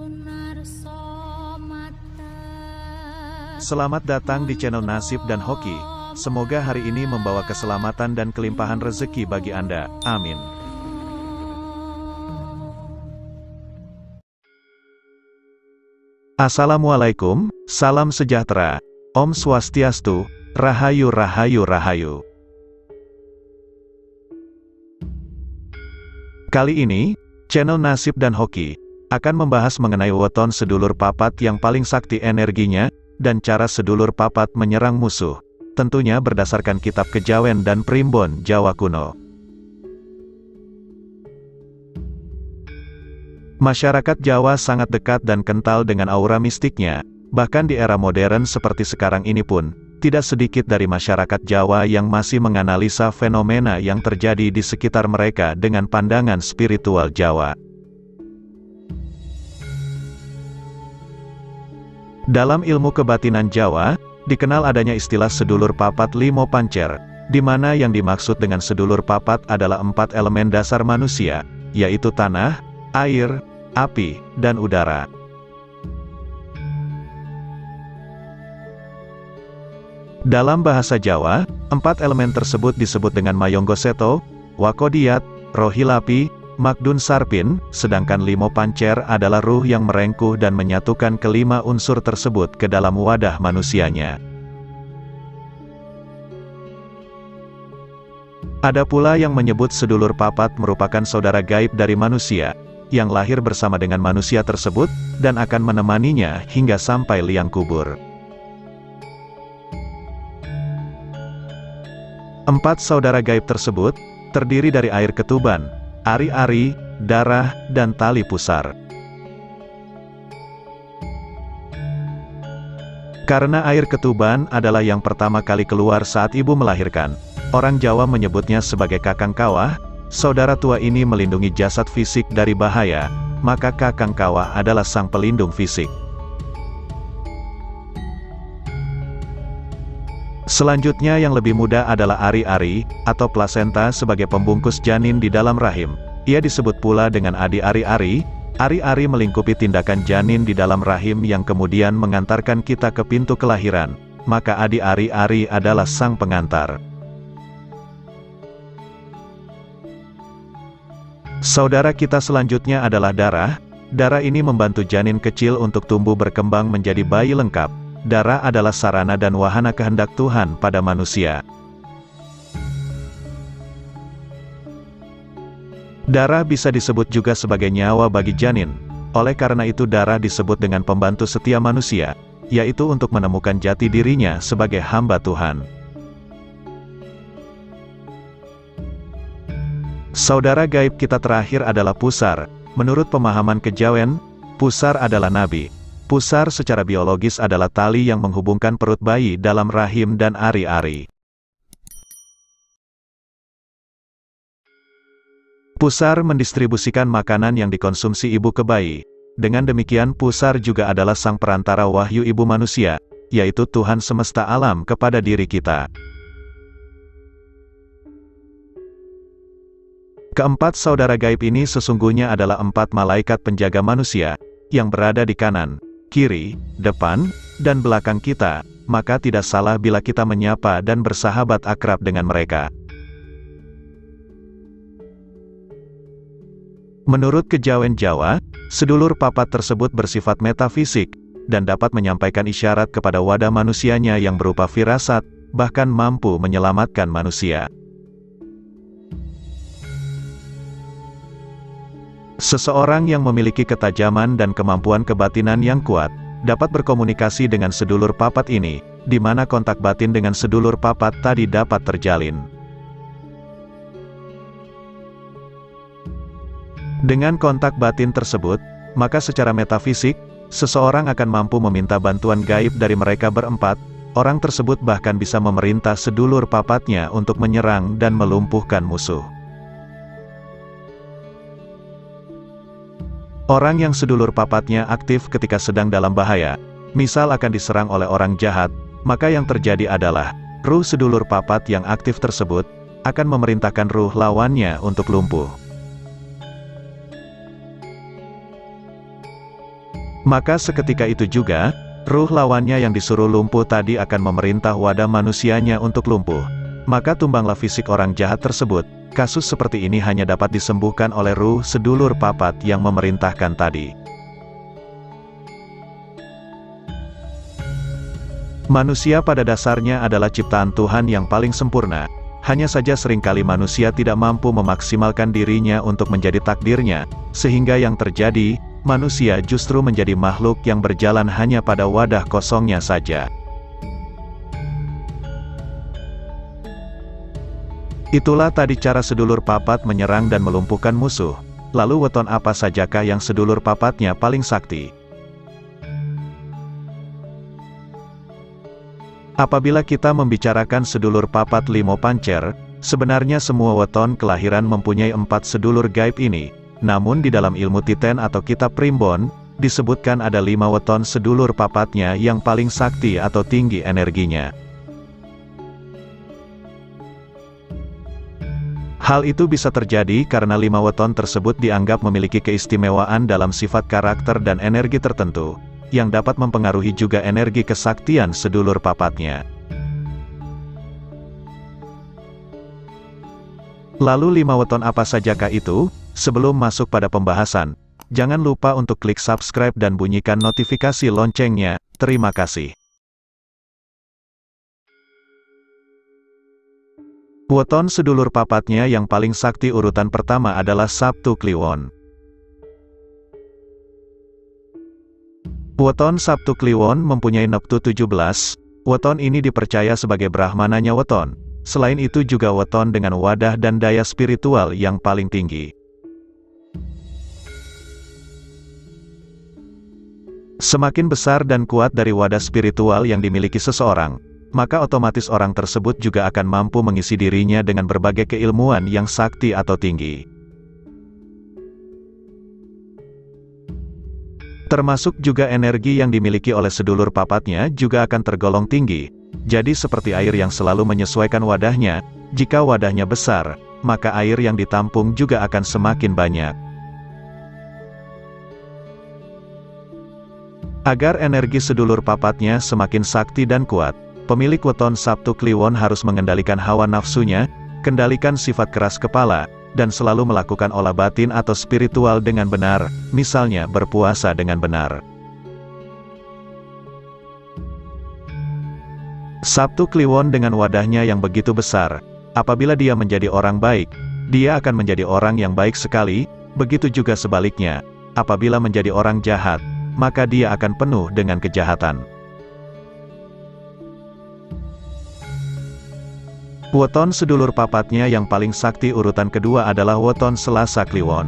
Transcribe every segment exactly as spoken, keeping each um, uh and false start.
Selamat datang di channel Nasib dan Hoki. Semoga hari ini membawa keselamatan dan kelimpahan rezeki bagi Anda. Amin. Assalamualaikum, salam sejahtera, Om Swastiastu, Rahayu Rahayu Rahayu. Kali ini, channel Nasib dan Hoki akan membahas mengenai weton sedulur papat yang paling sakti energinya, dan cara sedulur papat menyerang musuh, tentunya berdasarkan kitab Kejawen dan Primbon Jawa kuno. Masyarakat Jawa sangat dekat dan kental dengan aura mistiknya, bahkan di era modern seperti sekarang ini pun, tidak sedikit dari masyarakat Jawa yang masih menganalisa fenomena yang terjadi di sekitar mereka dengan pandangan spiritual Jawa. Dalam ilmu kebatinan Jawa, dikenal adanya istilah sedulur papat limo pancer, di mana yang dimaksud dengan sedulur papat adalah empat elemen dasar manusia, yaitu tanah, air, api, dan udara. Dalam bahasa Jawa, empat elemen tersebut disebut dengan Mayonggo Seto, Wakodiat, Rohilapi, Magdun Sarpin, sedangkan limo pancer adalah ruh yang merengkuh dan menyatukan kelima unsur tersebut ke dalam wadah manusianya. Ada pula yang menyebut sedulur papat merupakan saudara gaib dari manusia, yang lahir bersama dengan manusia tersebut, dan akan menemaninya hingga sampai liang kubur. Empat saudara gaib tersebut, terdiri dari air ketuban, ari-ari, darah, dan tali pusar. Karena air ketuban adalah yang pertama kali keluar saat ibu melahirkan, orang Jawa menyebutnya sebagai kakang kawah. Saudara tua ini melindungi jasad fisik dari bahaya, maka kakang kawah adalah sang pelindung fisik. Selanjutnya yang lebih mudah adalah ari-ari, atau plasenta sebagai pembungkus janin di dalam rahim. Ia disebut pula dengan adi ari-ari. Ari-ari melingkupi tindakan janin di dalam rahim yang kemudian mengantarkan kita ke pintu kelahiran, maka adi ari-ari adalah sang pengantar. Saudara kita selanjutnya adalah darah. Darah ini membantu janin kecil untuk tumbuh berkembang menjadi bayi lengkap. Darah adalah sarana dan wahana kehendak Tuhan pada manusia. Darah bisa disebut juga sebagai nyawa bagi janin. Oleh karena itu darah disebut dengan pembantu setia manusia, yaitu untuk menemukan jati dirinya sebagai hamba Tuhan. Saudara gaib kita terakhir adalah pusar. Menurut pemahaman Kejawen, pusar adalah nabi. Pusar secara biologis adalah tali yang menghubungkan perut bayi dalam rahim dan ari-ari. Pusar mendistribusikan makanan yang dikonsumsi ibu ke bayi. Dengan demikian pusar juga adalah sang perantara wahyu ibu manusia, yaitu Tuhan semesta alam kepada diri kita. Keempat saudara gaib ini sesungguhnya adalah empat malaikat penjaga manusia, yang berada di kanan, kiri, depan, dan belakang kita, maka tidak salah bila kita menyapa dan bersahabat akrab dengan mereka. Menurut Kejawen Jawa, sedulur papat tersebut bersifat metafisik, dan dapat menyampaikan isyarat kepada wadah manusianya yang berupa firasat, bahkan mampu menyelamatkan manusia. Seseorang yang memiliki ketajaman dan kemampuan kebatinan yang kuat, dapat berkomunikasi dengan sedulur papat ini, di mana kontak batin dengan sedulur papat tadi dapat terjalin. Dengan kontak batin tersebut, maka secara metafisik, seseorang akan mampu meminta bantuan gaib dari mereka berempat. Orang tersebut bahkan bisa memerintah sedulur papatnya untuk menyerang dan melumpuhkan musuh. Orang yang sedulur papatnya aktif ketika sedang dalam bahaya, misal akan diserang oleh orang jahat, maka yang terjadi adalah, ruh sedulur papat yang aktif tersebut, akan memerintahkan ruh lawannya untuk lumpuh. Maka seketika itu juga, ruh lawannya yang disuruh lumpuh tadi akan memerintah wadah manusianya untuk lumpuh. Maka tumbanglah fisik orang jahat tersebut. Kasus seperti ini hanya dapat disembuhkan oleh ruh sedulur papat yang memerintahkan tadi. Manusia pada dasarnya adalah ciptaan Tuhan yang paling sempurna. Hanya saja seringkali manusia tidak mampu memaksimalkan dirinya untuk menjadi takdirnya, sehingga yang terjadi, manusia justru menjadi makhluk yang berjalan hanya pada wadah kosongnya saja. Itulah tadi cara sedulur papat menyerang dan melumpuhkan musuh. Lalu weton apa sajakah yang sedulur papatnya paling sakti? Apabila kita membicarakan sedulur papat limo pancer, sebenarnya semua weton kelahiran mempunyai empat sedulur gaib ini. Namun di dalam ilmu Titen atau kitab Primbon, disebutkan ada lima weton sedulur papatnya yang paling sakti atau tinggi energinya. Hal itu bisa terjadi karena lima weton tersebut dianggap memiliki keistimewaan dalam sifat karakter dan energi tertentu, yang dapat mempengaruhi juga energi kesaktian sedulur papatnya. Lalu lima weton apa sajakah itu? Sebelum masuk pada pembahasan, jangan lupa untuk klik subscribe dan bunyikan notifikasi loncengnya. Terima kasih. Weton sedulur papatnya yang paling sakti urutan pertama adalah Sabtu Kliwon. Weton Sabtu Kliwon mempunyai neptu tujuh belas, weton ini dipercaya sebagai brahmananya weton. Selain itu juga weton dengan wadah dan daya spiritual yang paling tinggi. Semakin besar dan kuat dari wadah spiritual yang dimiliki seseorang, maka otomatis orang tersebut juga akan mampu mengisi dirinya dengan berbagai keilmuan yang sakti atau tinggi. Termasuk juga energi yang dimiliki oleh sedulur papatnya juga akan tergolong tinggi. Jadi seperti air yang selalu menyesuaikan wadahnya, jika wadahnya besar, maka air yang ditampung juga akan semakin banyak. Agar energi sedulur papatnya semakin sakti dan kuat, pemilik weton Sabtu Kliwon harus mengendalikan hawa nafsunya, kendalikan sifat keras kepala, dan selalu melakukan olah batin atau spiritual dengan benar, misalnya berpuasa dengan benar. Sabtu Kliwon dengan wadahnya yang begitu besar, apabila dia menjadi orang baik, dia akan menjadi orang yang baik sekali, begitu juga sebaliknya, apabila menjadi orang jahat, maka dia akan penuh dengan kejahatan. Weton sedulur papatnya yang paling sakti urutan kedua adalah weton Selasa Kliwon.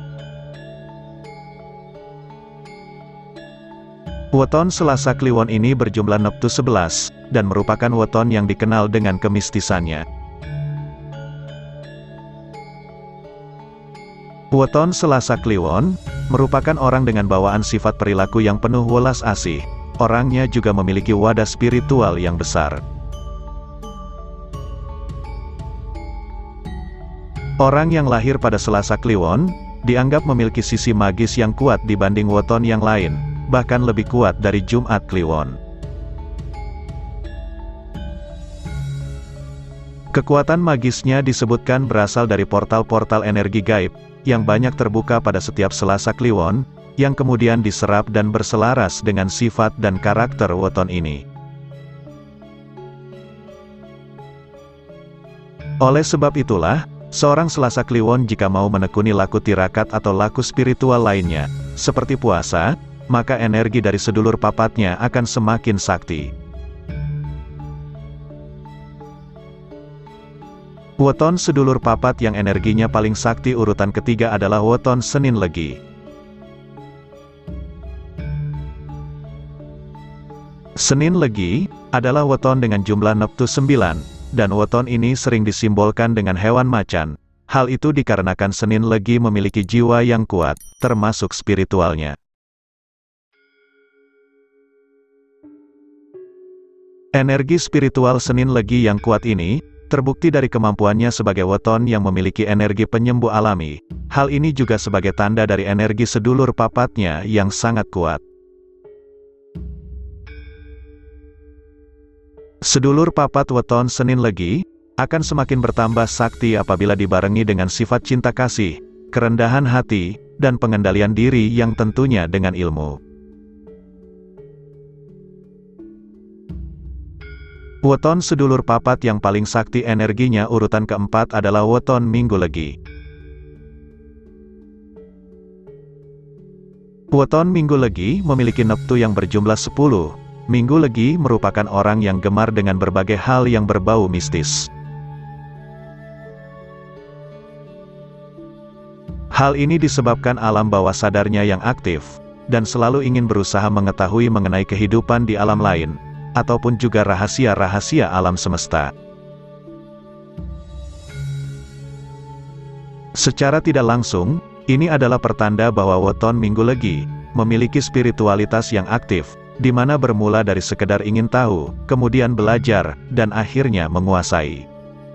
Weton Selasa Kliwon ini berjumlah neptu sebelas, dan merupakan weton yang dikenal dengan kemistisannya. Weton Selasa Kliwon merupakan orang dengan bawaan sifat perilaku yang penuh welas asih. Orangnya juga memiliki wadah spiritual yang besar. Orang yang lahir pada Selasa Kliwon dianggap memiliki sisi magis yang kuat dibanding weton yang lain, bahkan lebih kuat dari Jumat Kliwon. Kekuatan magisnya disebutkan berasal dari portal-portal energi gaib, yang banyak terbuka pada setiap Selasa Kliwon, yang kemudian diserap dan berselaras dengan sifat dan karakter weton ini. Oleh sebab itulah, seorang Selasa Kliwon jika mau menekuni laku tirakat atau laku spiritual lainnya, seperti puasa, maka energi dari sedulur papatnya akan semakin sakti. Weton sedulur papat yang energinya paling sakti urutan ketiga adalah weton Senin Legi. Senin Legi adalah weton dengan jumlah neptu sembilan, dan weton ini sering disimbolkan dengan hewan macan. Hal itu dikarenakan Senin Legi memiliki jiwa yang kuat, termasuk spiritualnya. Energi spiritual Senin Legi yang kuat ini terbukti dari kemampuannya sebagai weton yang memiliki energi penyembuh alami. Hal ini juga sebagai tanda dari energi sedulur papatnya yang sangat kuat. Sedulur papat weton Senin Legi, akan semakin bertambah sakti apabila dibarengi dengan sifat cinta kasih, kerendahan hati, dan pengendalian diri yang tentunya dengan ilmu. Weton sedulur papat yang paling sakti energinya urutan keempat adalah weton Minggu Legi. Weton Minggu Legi memiliki neptu yang berjumlah sepuluh. Minggu Legi merupakan orang yang gemar dengan berbagai hal yang berbau mistis. Hal ini disebabkan alam bawah sadarnya yang aktif, dan selalu ingin berusaha mengetahui mengenai kehidupan di alam lain, ataupun juga rahasia-rahasia alam semesta. Secara tidak langsung, ini adalah pertanda bahwa weton Minggu Legi memiliki spiritualitas yang aktif, di mana bermula dari sekedar ingin tahu, kemudian belajar, dan akhirnya menguasai.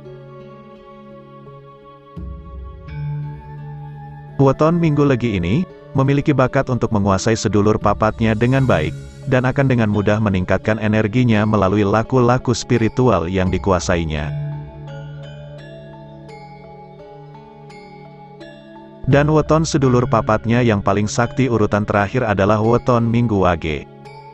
Weton Minggu Legi ini memiliki bakat untuk menguasai sedulur papatnya dengan baik, dan akan dengan mudah meningkatkan energinya melalui laku-laku spiritual yang dikuasainya. Dan weton sedulur papatnya yang paling sakti urutan terakhir adalah weton Minggu Wage.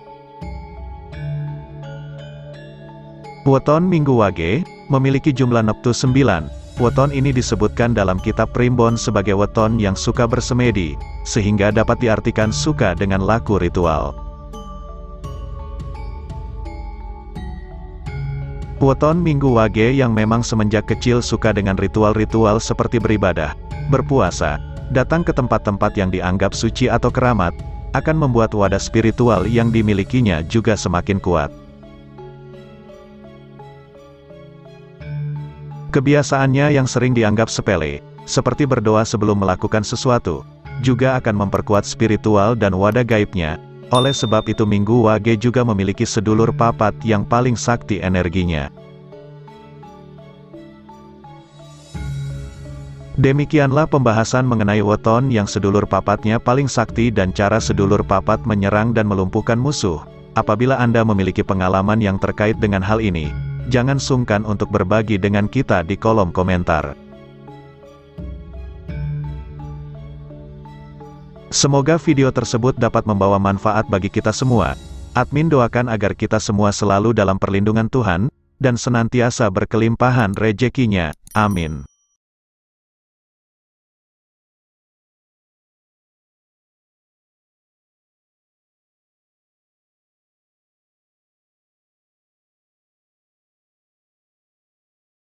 Weton Minggu Wage memiliki jumlah neptu sembilan. Weton ini disebutkan dalam kitab Primbon sebagai weton yang suka bersemedi, sehingga dapat diartikan suka dengan laku ritual. Weton Minggu Wage yang memang semenjak kecil suka dengan ritual-ritual seperti beribadah, berpuasa, datang ke tempat-tempat yang dianggap suci atau keramat, akan membuat wadah spiritual yang dimilikinya juga semakin kuat. Kebiasaannya yang sering dianggap sepele, seperti berdoa sebelum melakukan sesuatu, juga akan memperkuat spiritual dan wadah gaibnya. Oleh sebab itu Minggu Wage juga memiliki sedulur papat yang paling sakti energinya. Demikianlah pembahasan mengenai weton yang sedulur papatnya paling sakti dan cara sedulur papat menyerang dan melumpuhkan musuh. Apabila Anda memiliki pengalaman yang terkait dengan hal ini, jangan sungkan untuk berbagi dengan kita di kolom komentar. Semoga video tersebut dapat membawa manfaat bagi kita semua. Admin doakan agar kita semua selalu dalam perlindungan Tuhan, dan senantiasa berkelimpahan rezekinya. Amin.